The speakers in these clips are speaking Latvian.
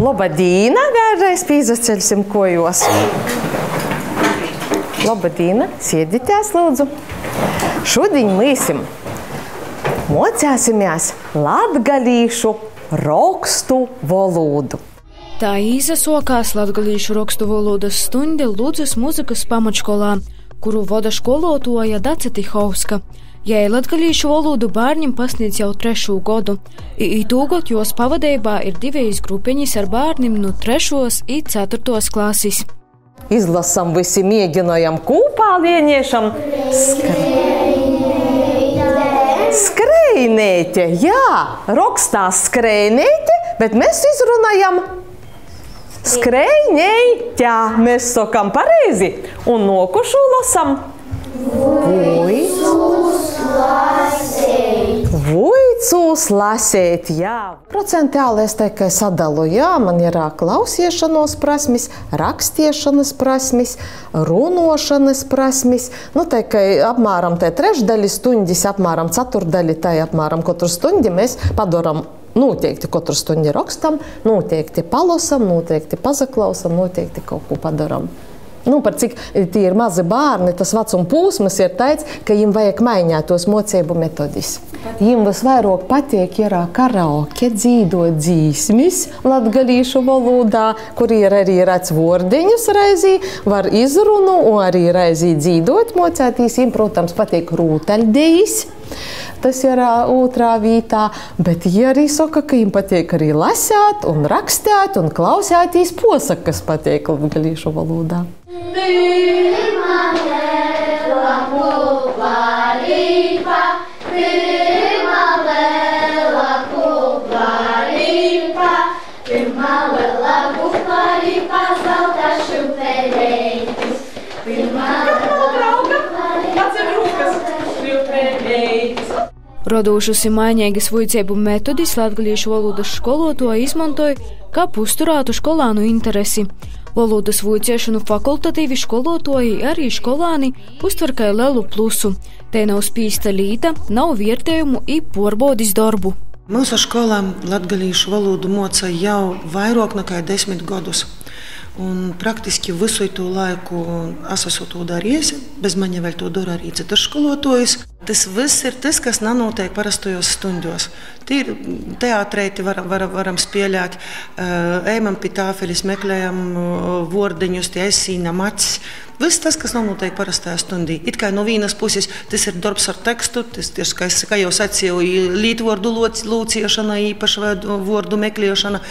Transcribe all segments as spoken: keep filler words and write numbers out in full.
Labadīna, vēlreiz pīzaceļsim kojos. Labadīna, sieditēs, lūdzu. Šodien mēs mocēsimies latgalīšu rakstu valodu. Tā izsākās latgalīšu rakstu valodas stundi Ludzas muzikas pamatškolā, kuru vada skolotāja Dace Tihovska. Jai latgalīšu valodu bērņiem pasniedz jau trešo godu, i tūgot jos pavadībā ir divas grupeņas ar bērniem no trešos i ceturtos klases. Izlasam visi, mēģinājam kūpā lieniešam. Skrejnēte, jā, rakstās skrejnēte, bet mēs izrunājam skrejnēte. Mēs sakam pareizi un nokušu lasam. Vuicūs lasēt. Vuicūs lasēt, jā. Procentāli es tikai sadalu, jā, man ir klausiešanos prasmis, rakstiešanas prasmis, runošanas prasmis. Nu, tikai apmēram te trešdaļi stundis, apmēram ceturdaļi, tai apmēram katru stundi mēs padaram. Noteikti katru stundi rakstam, noteikti palasam, noteikti pazaklausam, noteikti kaut ko padaram. Nu, par cik tie ir mazi bērni, tas vecuma pūsmas ir tāds, ka viņiem vajag mainīt tos mocību metodis. Viņiem visvairāk patīk ir karaoke, dzīdot dzīsmis latgalīšu valodā, kur ir arī redz vordiņus reizī, var izrunu un arī reizī dzīdot mocētīs. Viņiem, protams, patīk rūtaļdejis. Tas ir otrā vietā, bet viņi arī saka, ka viņiem patīk arī lasēt un rakstēt un klausētīs posakas patīk latgalīšu valodā. Pirmā liela kupla līpa, pirmā liela kupla līpa, pirmā liela kupla līpa, zelta šupereitis. Pirmā liela kupla līpa, šupereitis. Rodūšus ir maiņīgas vuicēbu metodis latgalīšu valodas skolotāji izmantoja, kā pusturētu skolānu interesi. Valodas vuicēšanu fakultatīvi skolotāji arī skolāni uztver kā lielu plusu. Te nav spīsta līta, nav vērtējumu i porbodis darbu. Mūsu skolā latgalīšu valodu moca jau vairāk nekā desmit gadus. Un praktiski visu to laiku es esmu to darījusi, bez maņa vēl to dara arī citas skolotājas. Tas viss ir tas, kas nenotiek parastojos stundos. Tīri teātrēti var, var, varam spēlēt, ejam pie tāfeles, meklējam vordiņus, tie aizsīnam acis. Viss tas, kas nenotiek parastajā stundī. It kā no vienas puses tas ir darbs ar tekstu, tas ir, kā jau sacīju, lītvordu lūciešana, īpaši vordu meklēšana,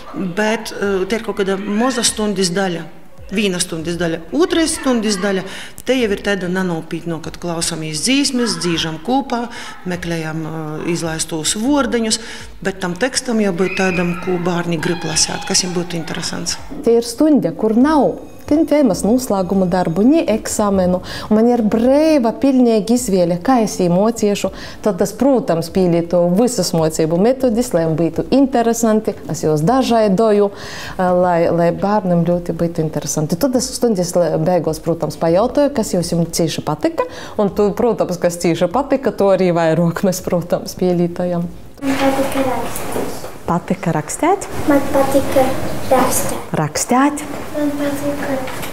bet te ir kaut kāda maza stundas daļa. Viena stundas daļa, otrais stundas daļa, te jau ir tāda nenopītno, kad klausamies dzīsmes, dzīžam kopā, meklējam izlaistos vordiņus, bet tam tekstam jau būtu tādam, ko bērni grib lasēt, kas viņam būtu interesants. Te ir stunda, kur nav tēmas noslēguma darbu, ni eksāmenu. Man ir brīva, pilnīgi izvēle, kā es viņu mociešu. Tad tas, protams, pielieto visas mocību metodis, lai būtu interesanti. Es jūs dažaidoju, lai, lai bērnam ļoti būtu interesanti. Tad es stundas beigās, protams, pajautāju, kas jūs jums cīši patika. Un, tu, protams, kas cīši patika, to arī vairāk mēs, protams, pielietojam. Man patika rakstīt. Patika rakstēt? Man patika rakstēt. Rakstēt? Man patika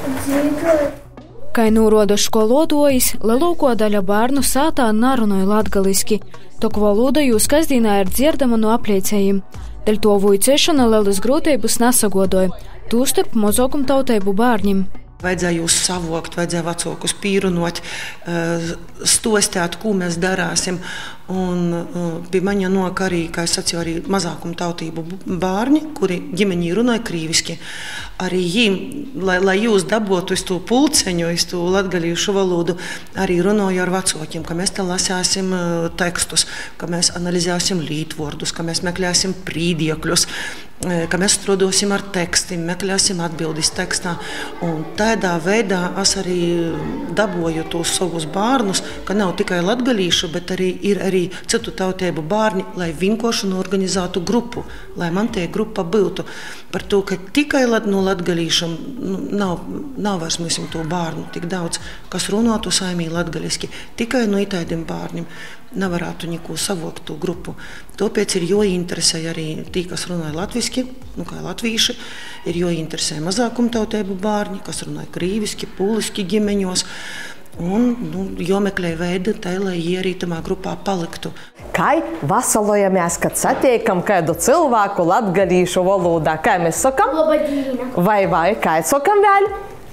dzīvot. Kai nūroda skolotājs, lielāko daļa bērnu sātā narunāja latgaliski, tok valoda jūs kasdienā ir dzirdama no apliecējiem. Dēļ to vuicēšana lielas grūtības nesagodoja, tūstarp mazākumu tautību bērņiem. Vajadzēja jūs savokt, vajadzēja vecākus pīrunot, stostēt, ko mēs darāsim. Un pie maņa nok arī, kā es sacīju, arī mazākumu tautību bērni, kuri ģimeņī runāja krīviski. Arī jīm, lai, lai jūs dabotu uz to pulceņu, uz to latgalīšu valodu, arī runāju ar vecākiem, ka mēs te lasēsim tekstus, ka mēs analizēsim lītvordus, ka mēs meklēsim prīdiekļus, ka mēs strādāsim ar tekstiem, meklēsim atbildes tekstā. Un tādā veidā es arī daboju tos savus bērnus, ka nav tikai latgalīšu, bet arī ir arī citu tautību bērni, lai vienkārši organizētu grupu, lai man tie grupa būtu. Par to, ka tikai no latgalīšam nav, nav vairs mēs to bērnu tik daudz, kas runātu saimī latgaliski, tikai no itādiem bērniem. Nevarētu neko savokt to grupu. Tāpēc ir jāinteresē arī tī, kas runāja latviski. latviski, nu kā latvīši, ir jāinteresē mazākumtautību bērni, kas runāja krīviski, pūliski ģimeņos. Un nu, jāmeklē veidi, tai, lai viņi arī tamā grupā paliktu. Kā vasalojamies, kad satiekam kādu cilvēku latgalīšu valodā? Kā mēs sakam? Labadīna. Vai, vai, kā sakam vēl?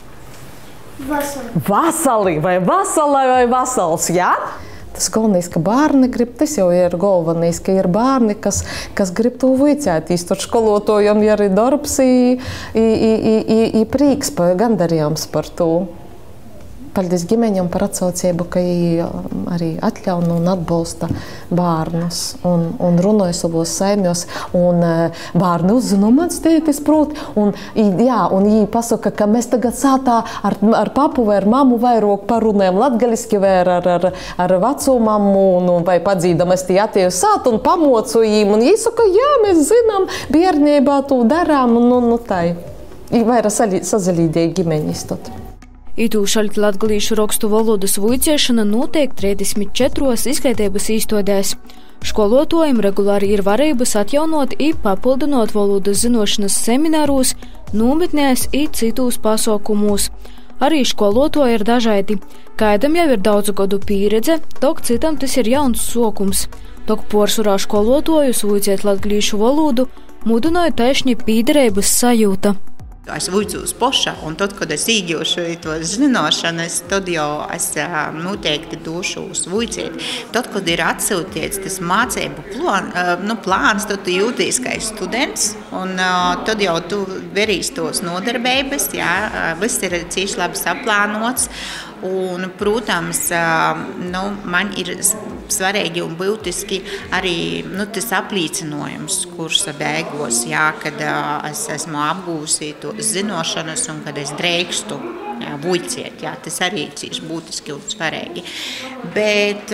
Vasali. Vasali, vai vasala, vai vasals, jā? Tas galvenais, ka bērni grib, tas jau ir galvenais, ka ir bērni, kas, kas grib to vicētīs. Tur školotājiem ir arī darbs, i, i, i, i, i prīks, gandarījums par to. Paldies ģimeņam par atsaucību, ka viņi arī atļauj un atbalsta bērnus un, un runāja savos saimjos. Un bērni uzzina, mans tētis prot. Un, jā, un viņi pasaka, ka mēs tagad sātā ar, ar papu vai ar mammu vairāk parunājam latgaliski vai ar, ar, ar, ar veco mammu un, vai padzīdam, es tī atēju sāt un pamocu viņiem. Un viņi saka, jā, mēs zinām, bērnībā to darām. Un, un, un tā. Vairāk sazalīdēja ģimeņis tad. Itū šaļt latgalīšu rakstu valodas vuicēšana notiek trīsdesmit četros izglītības īstodēs. Školotājiem regulāri ir varības atjaunot i papildinot valodas zinošanas seminārūs, nometnēs i citūs pasaukumūs. Arī skolotāji ir dažādi. Kādam jau ir daudzu gadu pieredze, tok citam tas ir jauns sokums. Tok porsurā skolotājus vuicēt latgalīšu valodu mudināja taišņi pīderības sajūta. Es vuicos poša, un tad, kad es īgļošu to zināšanas, tad jau es noteikti došu uz vuicēt. Tad, kad ir atsūtīts tas mācību plān, nu, plāns, tad tu jūties kā students, un tad jau tu verīs tos nodarbības, jā, viss ir cīši labi saplānots. Un, protams, nu, man ir svarīgi un būtiski arī nu, tas aplīcinājums kursa beigās, jā, kad es esmu apgūsi to zināšanas un kad es drēkstu jā, vuicēt. Jā, tas arī ir cīši būtiski un svarīgi. Bet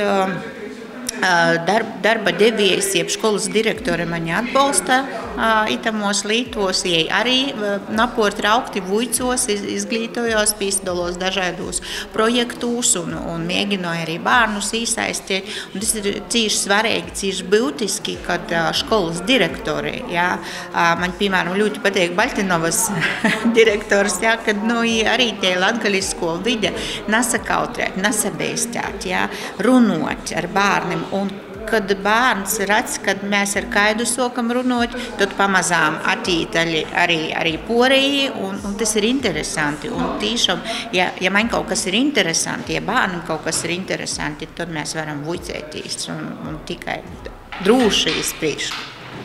darba, darba devējs, jeb skolas direktori mani atbalsta itamos lītos, jai arī napor traukti vuicos, izglītojos, pīsdalos dažādos projektūs un, un mēģināju arī bērnus īsaistīt. Un tas ir cīši svarīgi, cīši būtiski, kad skolas direktori, jā, man, piemēram, ļoti patīk Baļtinovas direktors, jā, kad nu, arī tie latgalisko vide nesakautrēt, nesabēstēt, jā, runot ar bērniem. Un kad bērns redz, kad mēs ar kaidu sokam runot, tad pamazām attītaļi arī, arī porēji, un, un tas ir interesanti. Un tīšām, ja, ja man kaut kas ir interesanti, ja bērnam kaut kas ir interesanti, tad mēs varam vuicēties un, un tikai drūši izpriekšu.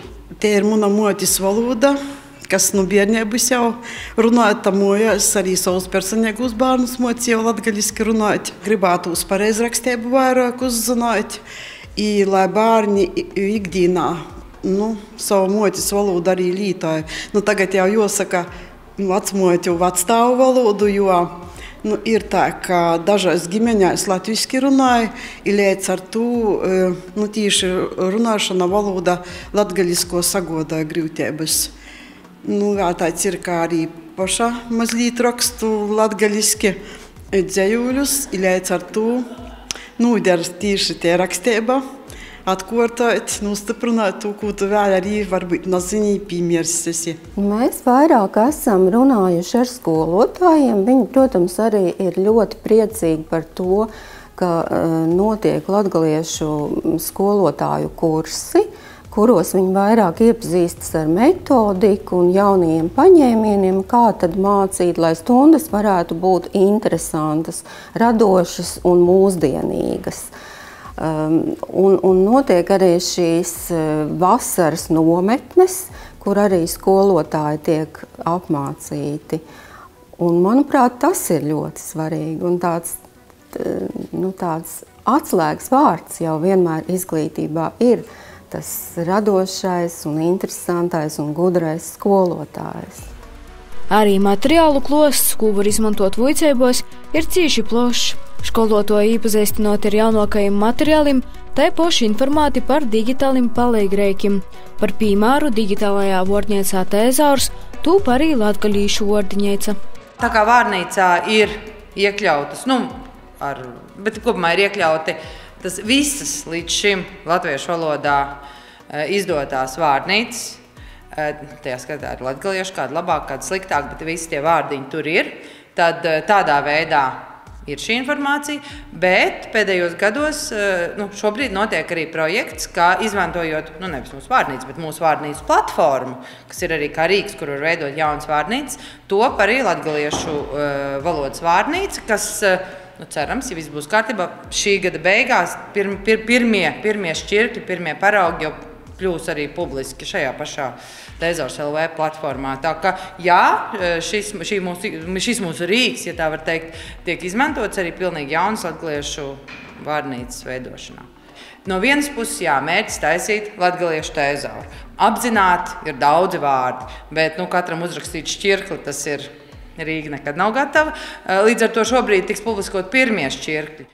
Te ir mana motis valoda, kas no bērnības jau runāja tamoja. Es arī savus personīgus bērnus mocīju latgaliski runāt. Gribētos pareizrakstību vairāk uzzināt. I, lai bērni ikdienā nu, savu motis valodu arī lietoja. Nu, tagad jau jāsaka vecmoju vecstāvu valodu, jo nu, ir tā, ka dažās ģimeņās latviski runāja, i līdz ar to nu, tīši runāšana valoda latgalisko sagodoja grūtības. Nu, tāds ir, kā arī paša mazliet rakstu latgaliski dzējuļus, i līdz ar to nūder tīši tie rakstība, atkārtot, nostiprināt to, ko tu vēl arī varbūt nazinī piemērsi. Mēs vairāk esam runājuši ar skolotājiem. Viņi, protams, arī ir ļoti priecīgi par to, ka notiek latgaliešu skolotāju kursi, kuros viņi vairāk iepazīstas ar metodiku un jaunajiem paņēmieniem, kā tad mācīt, lai stundas varētu būt interesantas, radošas un mūsdienīgas. Um, un, un notiek arī šīs vasaras nometnes, kur arī skolotāji tiek apmācīti. Un, manuprāt, tas ir ļoti svarīgi un tāds, nu, tāds atslēgas vārds jau vienmēr izglītībā ir. Tas radošais un interesantais un gudrais skolotājs. Arī materiālu klosts, ko var izmantot vuicēbos, ir cīši plašs. Skolotāji iepazīstinot ar jaunākajiem materiāliem, tai poši informēti par digitālim palīgreikim. Par piemēru digitālajā vārnīcā Tēzaurs tūp arī latgalīšu vārnīca. Tā kā vārnīcā ir iekļautas, nu, ar, bet kopumā ir iekļauti tas visas līdz šim latviešu valodā izdotās vārnīcas, tajā skatā ir latgaliešu, kāda labāk, kāda sliktāk, bet visi tie vārdiņi tur ir, tad tādā veidā ir šī informācija, bet pēdējos gados nu, šobrīd notiek arī projekts, kā izmantojot, nu nevis mūsu vārnīcu, bet mūsu vārnīcu platformu, kas ir arī kā rīks, kur var veidot jaunas vārnīcas, top arī latgaliešu uh, valodas vārnīca, kas, uh, nu, cerams, ja viss būs kārtībā, šī gada beigās pir, pir, pirmie, pirmie šķirkļi, pirmie paraugi jau kļūs arī publiski šajā pašā Tezors L V platformā. Tā ka, jā, šis, šī mūsu, šis mūsu rīks, ja tā var teikt, tiek izmantots arī pilnīgi jaunas latgaliešu vārnīcas veidošanā. No vienas puses, jā, mērķis taisīt latgaliešu tezoru. Apzināt ir daudzi vārdi, bet nu, katram uzrakstīt šķirkli, tas ir Rīga nekad nav gatava. Līdz ar to šobrīd tiks publiskot pirmie šķirkļi.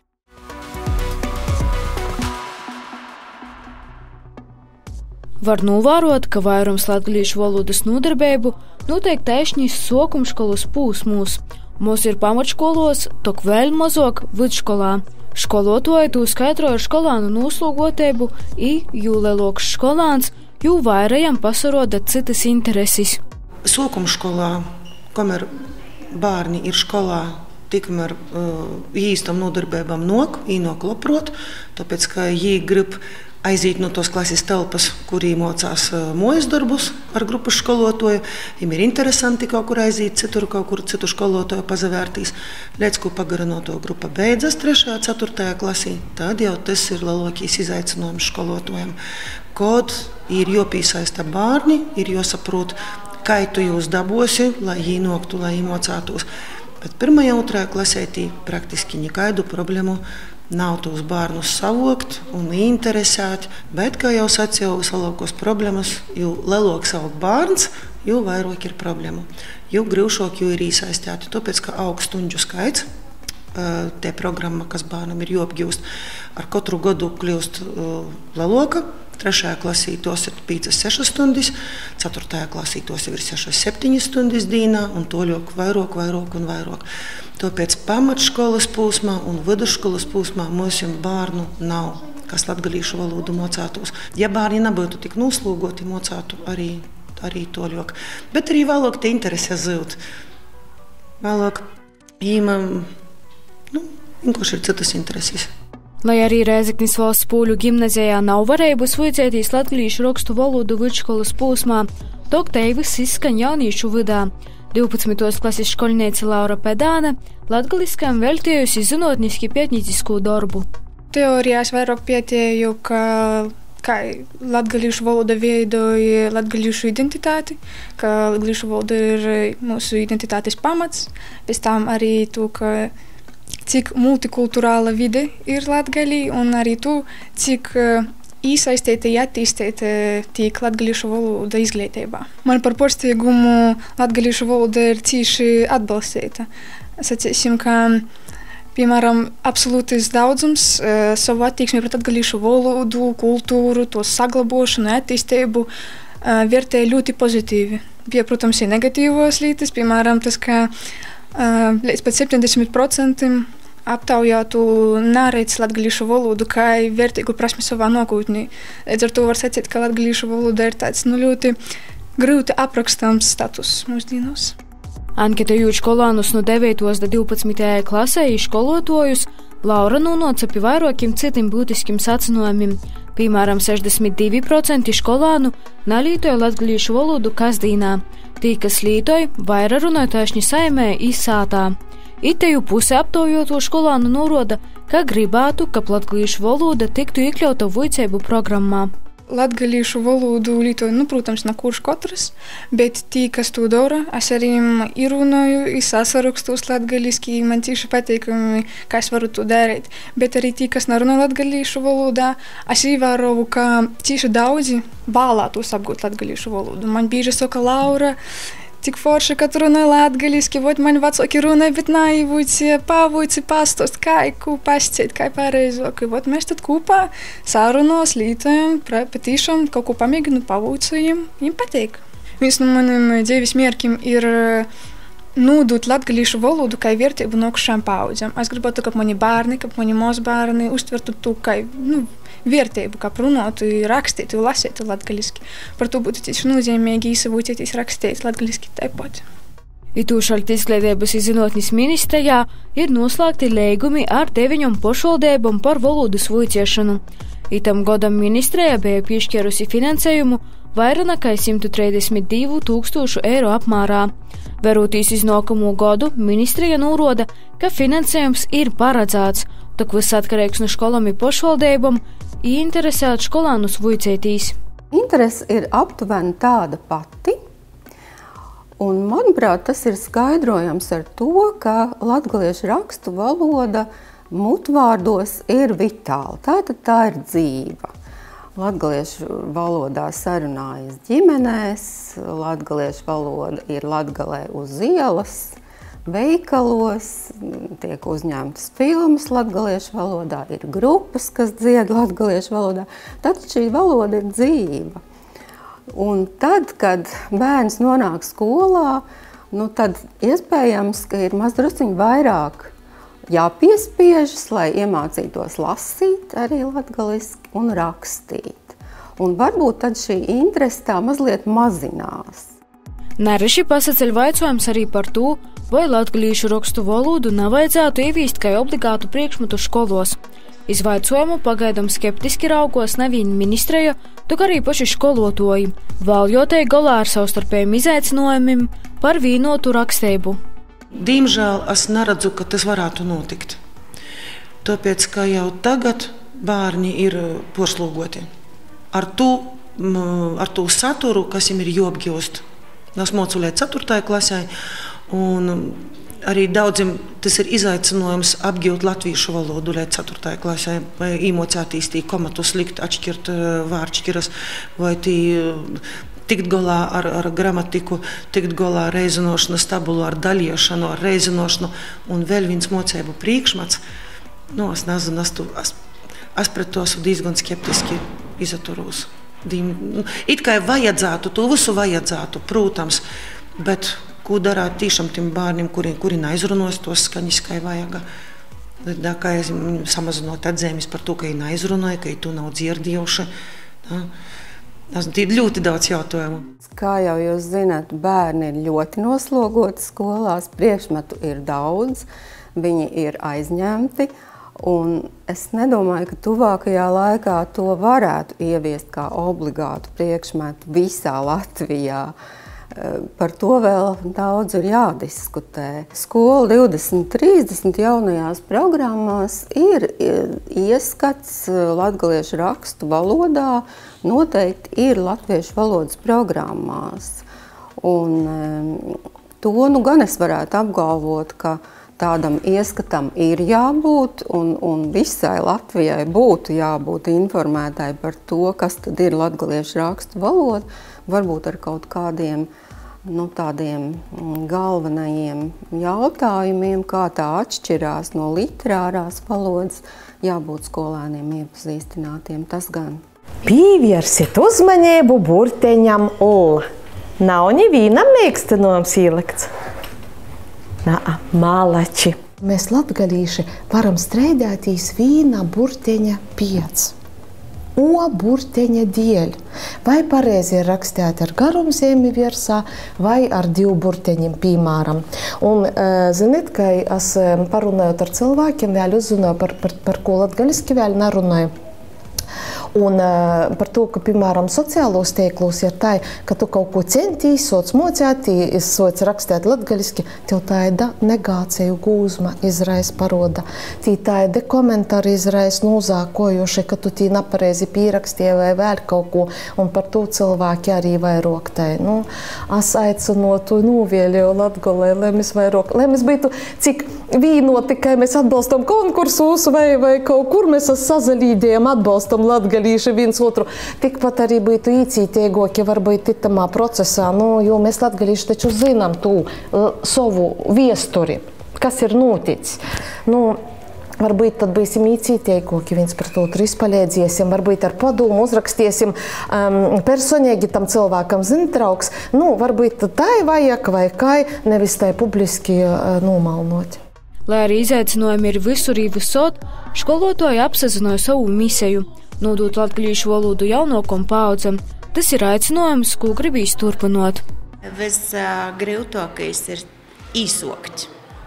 Var novērot, ka vairums latgalīšu valodas nodarbību notiek tieši sākumškolas posmos. Mums ir pamatškolos, tok vēl mazāk vidškolā. Skolotāji to skaidroja skolānu noslūgotību, i jū lielāks skolāns, jū vairajam pasaroda citas intereses. Sākumškolā, kamēr bērni ir skolā, tikmēr uh, īstam nodarbībām nok, īnok labprot, tāpēc, ka jī grib aiziet no tos klases telpas, kurī mocās mojas darbus ar grupas skolotāju. Viņam ir interesanti kaut kur aiziet, citur kaut kur citu skolotāju pazavērtīs. Līdz, ko pagarinoto grupa beidzas trešajā, ceturtajā klasī, tad jau tas ir lielākais izaicinājums skolotājiem. Kad ir jāpiesaista bērni, ir jāsaprot, kā tu jūs dabosi, lai viņi noktu, lai viņi mocātos. Bet pirmajā, otrajā klasē tī praktiski nekādu problēmu nav tos bērnus savokt un interesēt, bet, kā jau sacīju, vislielākos problēmas, jo lielāks aug bērns, jo vairāk ir problēmu. Jo grūšāk jau ir iesaistīti, tāpēc, ka aug stundžu skaits, te programma, kas bērnam ir jāapgūst, ar katru gadu kļūst lielāka. Trešajā klasī tos ir piecas sešas stundas, ceturtajā klasī tos ir sešas septiņas stundas dienā, un to ļoti vairāk, vairāk un vairāk. Tāpēc pamatškolas posmā un vidusskolas posmā mums bērnu nav, kas latgalīšu valodu mocātos. Ja bērni nebūtu tik noslūgoti, mocātu arī, arī to ļoti. Bet arī vēlāk te interesē zūt. Vēlāk viņam, nu, vienkārši ir citas intereses. Lai arī Rēzeknis valsts pūļu gimnazijā nav varējis vicētīs latgalīšu rakstu valodu vidškolas posmā, tok teivis izskan jauniešu vidā. divpadsmitos klases školniece Laura Pedāne latgaliskam veltījusi zinātniski pētniecisku darbu. Teorijās vairāk pētīju, ka kā latgalīšu valoda veidoja latgalīšu identitāti, ka latgalīšu valoda ir mūsu identitātes pamats, pēc tam arī to, ka cik multikulturāla vide ir Latgalī un arī to, cik iesaistīta, attīstīta tiek latgalīšu valoda izglītībā. Man par pārsteigumu latgalīšu valoda ir cīši atbalstīta. Sacīsim, ka, piemēram, absolūtais daudzums uh, savu attieksmi pret latgalīšu valodu, kultūru, to saglabošanu, attīstību uh, vērtē ļoti pozitīvi. Bija, protams, ir negatīvos lietas, piemēram, tas, ka uh, līdz pat septiņdesmit procentiem aptaujātu neredz latgalīšu valodu kā vērtīgu prasmi savā nākotnē. Līdz ar to var sacīt, ka latgalīšu valoda ir tāds nu, ļoti grūti aprakstāms status mūsdienos. Anketējot skolānus no devītās līdz divpadsmitajai klasē skolotājus, Laura nonāca pie vairākiem citiem būtiskiem secinājumiem. Piemēram, sešdesmit divi procenti skolānu nelietoja latgalīšu valodu kasdīnā. Tī, kas lietoja, vairāk runāja tieši saimē īsātā. Iteju puse aptaujoto skolānu norāda, ka gribētu, ka latgalīšu valoda tiktu iekļauta vicēbu programmā. Latgalīšu valodu lietoju, nu, protams, ne kurš katrs, bet tī, kas to dara, es arī runāju, es sasarakstos latgaliski, man tieši patīkami, ka es varu to darīt. Bet arī tī, kas nerunā latgalīšu valodā, es ievēroju, ka tieši daudzi vēlētos apgūt latgalīšu valodu. Man bieži saka Laura, cik forši, ka tu runāji latgaliski, vot man vecāki runāja, bet naivuci, pavuci, pastost, kā, ko pasciet, kā pareizāk. Vot mēs tad kopā sārunās, lītojam, patīšām, kaut ko pamēģinu, pavucojam, viņam patīk. Viens no maniem dzīves mērķiem ir nodot latgalīšu valodu kā vērtību nākošajām paudzēm. Es gribētu, ka mani bērni, ka mani mazbērni uztvertu to kā nu, vērtību, kā runātu, rakstītu, lasītu latgaliski. Par to būtu tieši nozīmīgi izsavūtīties rakstīt latgaliski tāpat. Itūšaļt izglītības un zinātnes ministrijā ir noslēgti līgumi ar deviņām pašvaldībām par valodas vuiciešanu. Itam godam ministrija bija piešķērusi finansējumu vairāk nekā simt trīsdesmit divu tūkstošu eiro apmērā. Verūtīs iz nākamo gadu, ministrija norāda, ka finansējums ir paredzēts, tak viss atkarīgs no skolām un pašvaldībām, ieinteresēt skolānus vuicētīs. Interese ir aptuveni tāda pati, un, manuprāt, tas ir skaidrojams ar to, ka latgaliešu rakstu valoda mutvārdos ir vitāla, tātad tā ir dzīva. Latgaliešu valodā sarunājas ģimenēs, latgaliešu valoda ir Latgalē uz ielas, veikalos, tiek uzņemtas filmas latgaliešu valodā, ir grupas, kas dzied latgaliešu valodā. Tad šī valoda ir dzīva. Un tad, kad bērns nonāk skolā, nu tad iespējams, ka ir mazdrusciņi vairāk jāpiespiežas, lai iemācītos lasīt arī latgaliski un rakstīt. Un varbūt tad šī interese tā mazliet mazinās. Nereši pasaceļ vaicojums arī par to, vai latgalīšu rakstu valodu nevajadzētu ievīst kā obligātu priekšmetu skolos. Izvaicojumu pagaidam skeptiski raugos nevien ministreja, tok arī paši skolotoji, valjotei galā ar savstarpējiem izaicinājumiem par vīnotu rakstību. Diemžēl es neredzu, ka tas varētu notikt. Tāpēc, ka jau tagad bērni ir porslogoti ar to, ar to saturu, kas viņiem ir jāapgūst. Es mocu līdz ceturtajai klasē, un arī daudziem tas ir izaicinājums apgūt latviešu valodu līdz ceturtajai klasē, vai iemācīties tī komatus likt, atšķirt vārdšķiras, vai tī tikt galā ar, ar gramatiku, tikt galā ar reizinošanu, stabulu, ar daļiešanu, ar reizinošanu, un vēl viens mocēbu priekšmats. Nu, es nezinu, es, tu, es, es pret to esmu diezgan skeptiski izaturos. It kā vajadzētu, to visu vajadzētu, protams, bet ko darāt tiešām tiem bērniem, kuri, kuri neizrunos tos skaņas, kā vajag. Da, kā samazinot atzīmes par to, ka viņi neizrunoja, ka viņi to nav dzirdējuši. Da. Ir ļoti daudz jautājumu. Kā jau jūs zināt, bērni ir ļoti noslogoti skolās, priekšmetu ir daudz, viņi ir aizņemti, un es nedomāju, ka tuvākajā laikā to varētu ieviest kā obligātu priekšmetu visā Latvijā. Par to vēl daudz ir jādiskutē. Skola divdesmit trīsdesmit jaunajās programmās ir ieskats latgaliešu rakstu valodā, noteikti ir latviešu valodas programmās. Un to nu gan es varētu apgalvot, ka tādam ieskatam ir jābūt, un, un visai Latvijai būtu jābūt informētai par to, kas tad ir latgaliešu rakstu valoda, varbūt ar kaut kādiem nu, tādiem galvenajiem jautājumiem, kā tā atšķirās no literārās valodas, jābūt skolēniem iepazīstinātiem, tas gan. Pievērsiet uzmanību burteņam L. Nav nevienam mīkstinājums ielikts. Nā, malači. Mēs latgalīši varam streidētīs vīna burteņa piec. O burteņa dēļ. Vai pareizi ir rakstēt ar garumzīmi virsā, vai ar divu burteņiem, piemēram. Un, ziniet, ka es parunājot ar cilvēkiem, vēl uzzināju par, par, par ko latgaliski vēl nerunāju. Un uh, par to, ka, piemēram, sociālos tīklos ir tā, ka tu kaut ko centīs, soc mocētī, soc rakstēt latgaliski, tev tāda negāciju gūzma izraisa paroda. Tī tāda komentāri izraisa nūzākojuši, ka tu tī nepareizi pierakstīji vai vēl kaut ko, un par to cilvēki arī vairāk tai. Nu, es aicinotu nūvēļēju Latgolē, lai mēs vairāk, lai mēs būtu cik vīnoti, ka mēs atbalstam konkursus vai, vai kaut kur mēs sazalīdējam atbalstam latgalīši viens otru. Tikpat arī būtu īcītiegoki varbūt itamā procesā, nu, jo mēs latgalīši taču zinām tū savu viesturi, kas ir noticis. Nu, Varbūt tad būsim īcīteikoki viens par to izpalīdziesim, varbūt ar padomu uzrakstiesim um, personīgi tam cilvēkam zintrauks. Nu, varbūt tā vajag vai kā, nevis tā publiski uh, nomalnot. Lai arī izaicinājumi ir visur visot, skolotāji apsazināja savu misiju – nodot latgalīšu valodu jaunākam paaudzam. Tas ir aicinājums, ko gribīs turpinot. Visgrūtākais ir īsokt.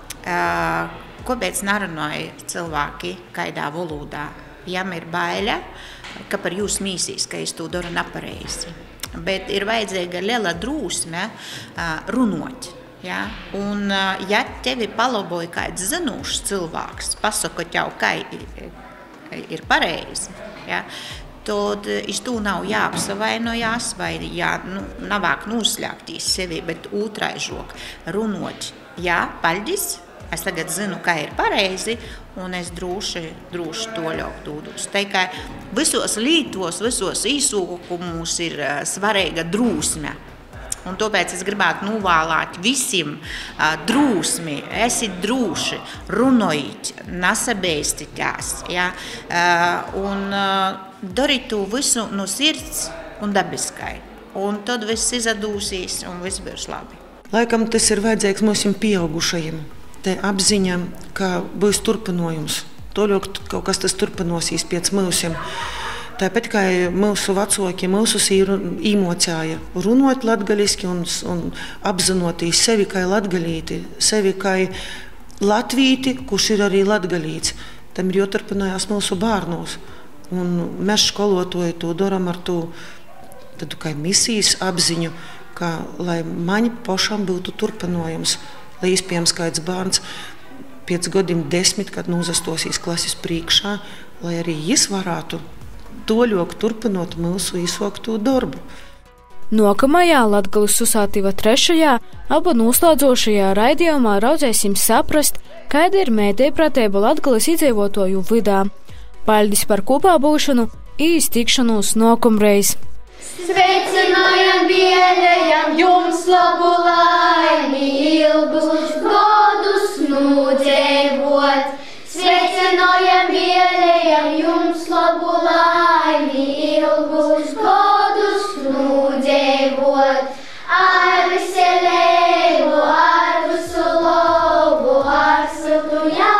Kāpēc nerunāja cilvēki kaidā valodā? Jām ir baile, ka par jūs mīsīs, ka es to daru nepareizi. Bet ir vajadzīga liela drūsme runot. Ja? Un, ja tevi palaboja kāds zinošs cilvēks, pasaka tev, ka ir pareizi, ja? Tad iz to nav jāapsavainojās vai jā, nu, navāk noslēgtīs sevi, bet otraižok runot. Jā, paļģis. Es tagad zinu, ka ir pareizi, un es droši, droši toļok dūdus. Tā kā visos lītos, visos īsūkumos ir svarīga drūsme. Un tāpēc es gribētu novēlēt visiem uh, drūsmi, esiet drūši, runojiet, nesabēstitās. Ja? Uh, un uh, dariet to visu no sirds un dabiskai. Un tad viss izadūsīs un viss būs labi. Laikam tas ir vajadzīgs mūsim pieaugušajiem. Te apziņa, ka būs turpinājums. Toļok kaut kas tas turpinosies pēc mūsiem. Tāpēc, kā mūsu vecāki, mūsus īmocēja runot latgaliski un, un apzinotīs sevi kā latgalīti, sevi kā latvīti, kurš ir arī latgalīts. Tam ir jāturpinājās mūsu bērnos. Un mēs skolotāji to daram ar to tādu kā misijas apziņu, ka, lai mani pašam būtu turpinājums. Lai iespējams kāds bērns pēc gadiem desmit, kad nozastosīs klases priekšā, lai arī jis varētu toļok turpinot mūsu izsokto darbu. Nākamajā Latgales Susātiva trešajā, aba noslēdzošajā raidījumā raudzēsim saprast, kāda ir mēdīpratība Latgales iedzīvotāju vidā. Paļdis par kopā būšanu i iztikšanos nākamreiz. Sveicinājam, biedējam jums labu laimi, ilgus godus nudzīvot. Sveicinājam, biedējam jums labu laimi, ilgus godus nudzīvot. Ar veselību, ar visu labu, ar siltu jā.